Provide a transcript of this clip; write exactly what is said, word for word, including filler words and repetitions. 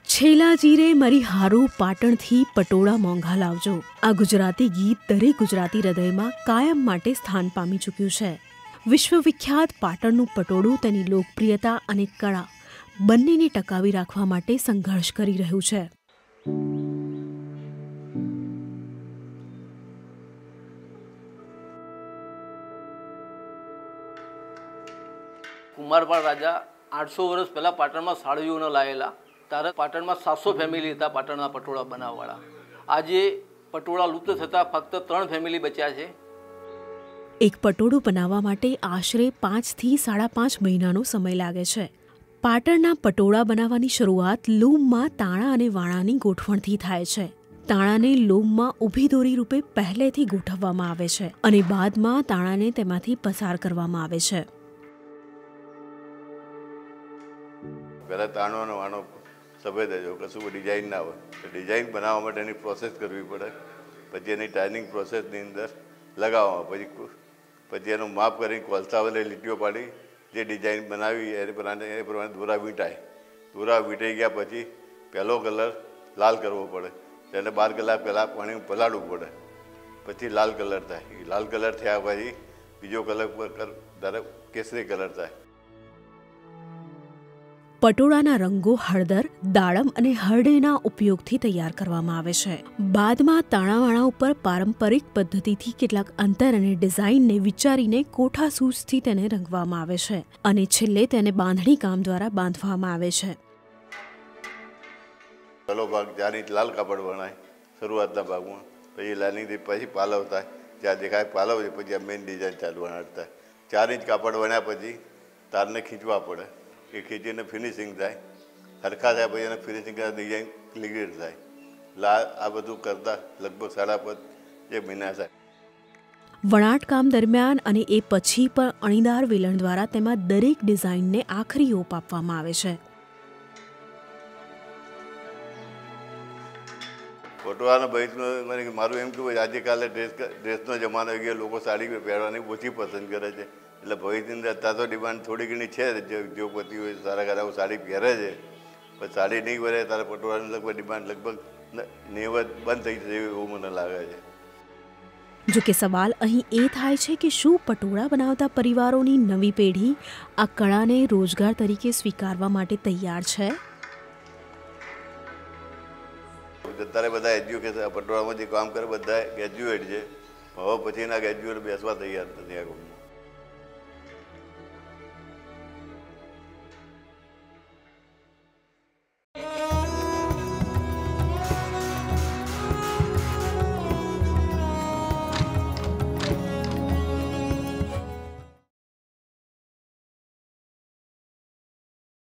છેલ્લા જીરે મરી હારું પાટણથી પટોળા મોંઘા લાવજો. આ ગુજરાતી ગીત દરેક ગુજરાતી હૃદયમાં કાયમ માટે સ્થાન પામી ચૂક્યું છે. વિશ્વવિખ્યાત પાટણનું પટોળું તેની લોકપ્રિયતા અને કળા બંનેને ટકાવી રાખવા માટે સંઘર્ષ કરી રહ્યું છે. કુમારપાળ રાજા આઠસો વર્ષ પહેલાં પાટણમાં સાડીઓને લાવેલા. ત્યારે પાટણમાં સાતસો ફેમિલી હતા પાટણના પટોળા બનાવવાળા. આજે પટોળા લુપ્ત થતાં ફક્ત ત્રણ ફેમિલી બચ્યા છે. એક પટોળું બનાવવા માટે આશરે પાંચથી સાડા પાંચ મહિનાનો સમય લાગે છે. પાટણના પટોળા બનાવવાની શરૂઆત લૂમમાં તાણા અને વાણાની ગોઠવણથી થાય છે. તાણાને લૂમમાં ઊભી દોરી રૂપે પહેલેથી ગોઠવવામાં આવે છે અને બાદમાં તાણાને તેમાંથી પસાર કરવામાં આવે છે. પહેલાં તાણો અને વાણો સફેદ જ હોય, કશું ડિઝાઇન ના હોય. ડિઝાઇન બનાવવા માટે એની પ્રોસેસ કરવી પડે. પછી એની ટાઇનિંગ પ્રોસેસની અંદર લગાવવામાં, પછી પછી એનું માપ કરીને કોલસા વડે લીટીઓ પાડી જે ડિઝાઇન બનાવી એ પ્રમાણે એ પ્રમાણે દોરા વીંટાય. દોરા વીંટાઈ ગયા પછી પહેલો કલર લાલ કરવો પડે. તેને બાર કલાક પહેલાં પાણી પલાળવું પડે. પછી લાલ કલર થાય. લાલ કલર થયા પછી બીજો કલર ધારે કેસરી કલર થાય. પટોળાના રંગો હળદર, દાડમ અને હરડેના ઉપયોગથી તૈયાર કરવામાં આવે છે. બાદમાં તાણાવાણા ઉપર પારંપરિક પદ્ધતિથી કેટલાક અંતર અને ડિઝાઇનને વિચારીને કોઠાસૂઝથી તેને રંગવામાં આવે છે અને છેલ્લે તેને બાંધણી કામ દ્વારા બાંધવામાં આવે છે. પહેલો ભાગ ચાર ઇંચ લાલ કાપડ વણાય શરૂઆતના ભાગમાં. પછી લાઈનિંગથી પછી પાલવ થાય. જ્યાં દેખાય પાલવ છે પછી આ મેઇન ડિઝાઇન ચાલુ વણાટ થાય. ચાર ઇંચ કાપડ વણ્યા પછી તારને ખીંચવા પડે. એ ખીચીને ફિનિશિંગ થાય. સરખા થયા પછી એને ફિનિશિંગ કરતા ડિઝાઇન ક્લિયર થાય. લા આ બધું કરતાં લગભગ સાડા પાંચ એક મહિના થાય. વણાટકામ દરમિયાન અને એ પછી પણ અણીદાર વેલણ દ્વારા તેમાં દરેક ડિઝાઇનને આખરી ઓપ આપવામાં આવે છે. પટોળાના ભવિષ્યમાં મારું એમ કહેવું આજે કાલે ડ્રેસ ડ્રેસનો જમાનો આવી ગયો. લોકો સાડી પહેરવાની ઓછી પસંદ કરે છે. એટલે ભવિષ્યની અંદર અત્યારે તો ડિમાન્ડ થોડી ઘણી છે. જો પતિ હોય સારા ઘણા સાડી પહેરે છે, પણ સાડી નહીં પહેરે ત્યારે પટોળાની લગભગ ડિમાન્ડ લગભગ નેવત બંધ થઈ જશે એવું મને લાગે છે. જો કે સવાલ અહીં એ થાય છે કે શું પટોળા બનાવતા પરિવારોની નવી પેઢી આ કળાને રોજગાર તરીકે સ્વીકારવા માટે તૈયાર છે? અત્યારે બધા એજ્યુકેશન પટોળામાં જે કામ કરે બધા ગ્રેજ્યુએટ છે. હવે પછીના ગ્રેજ્યુએટ બેસવા તૈયાર નથી આ ગામમાં.